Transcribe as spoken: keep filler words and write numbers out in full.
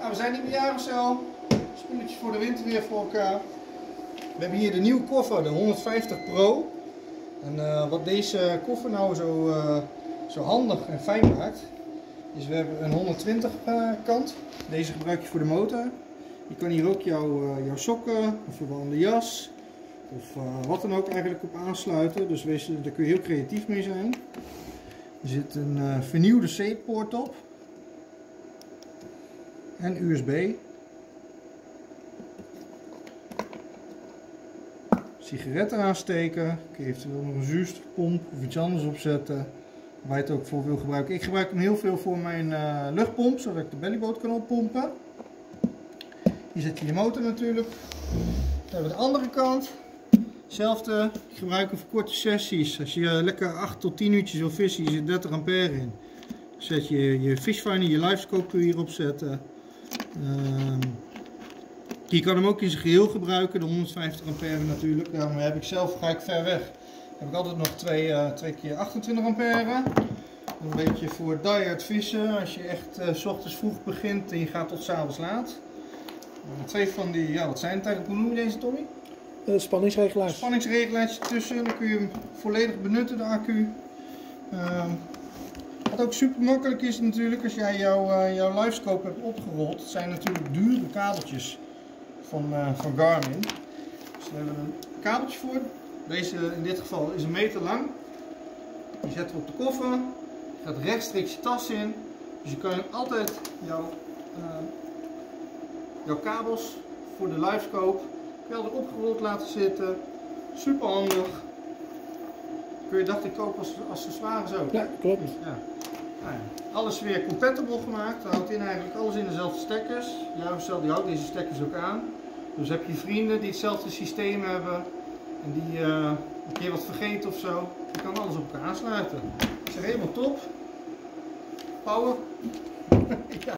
Nou, we zijn niet meer jaar of zo. Spulletjes voor de winter weer voor elkaar. We hebben hier de nieuwe koffer, de honderdvijftig Pro. En uh, wat deze koffer nou zo, uh, zo handig en fijn maakt, is we hebben een honderdtwintig uh, kant. Deze gebruik je voor de motor. Je kan hier ook jouw, uh, jouw sokken of je warme jas of uh, wat dan ook eigenlijk op aansluiten. Dus wees, daar kun je heel creatief mee zijn. Er zit een uh, vernieuwde C-poort op. En U S B. Sigaretten aansteken. Kun je eventueel nog een zuurstofpomp of iets anders opzetten. Waar je het ook voor wil gebruiken. Ik gebruik hem heel veel voor mijn uh, luchtpomp, zodat ik de bellyboot kan oppompen. Hier zet je je motor natuurlijk. Dan hebben we de andere kant. Hetzelfde. Ik gebruik hem voor korte sessies. Als je uh, lekker acht tot tien uurtjes wil vissen, hier zit dertig ampère in. Dan zet je je fishfinder, je livescope kun je hierop zetten. Um, je kan hem ook in zijn geheel gebruiken, de honderdvijftig ampère natuurlijk. Daarom heb ik zelf, ga ik ver weg, heb ik altijd nog twee, uh, twee keer achtentwintig ampère. Een beetje voor die-hard vissen, als je echt uh, 's ochtends vroeg begint en je gaat tot 's avonds laat. Uh, twee van die, ja wat zijn het eigenlijk, hoe noem je deze, Tommy? Uh, spanningsregelaar. Spanningsregelaartje tussen, dan kun je hem volledig benutten, de accu. Uh, Wat ook super makkelijk is natuurlijk, als jij jouw, uh, jouw livescope hebt opgerold, het zijn natuurlijk dure kabeltjes van, uh, van Garmin. Dus daar hebben we een kabeltje voor. Deze in dit geval is een meter lang. Die zetten we op de koffer. Je gaat rechtstreeks je tas in. Dus je kan altijd jouw, uh, jouw kabels voor de livescope altijd opgerold laten zitten. Super handig. Kun je dacht ik kopen als accessoires ook. Ja, klopt. Ja. Nou ja, alles weer compatible gemaakt. Dat houdt in eigenlijk alles in dezelfde stekkers. Jouw cel die houdt deze stekkers ook aan. Dus heb je vrienden die hetzelfde systeem hebben en die uh, een keer wat vergeten of zo, je kan alles op elkaar aansluiten. Ik zeg helemaal top. Power. Ja.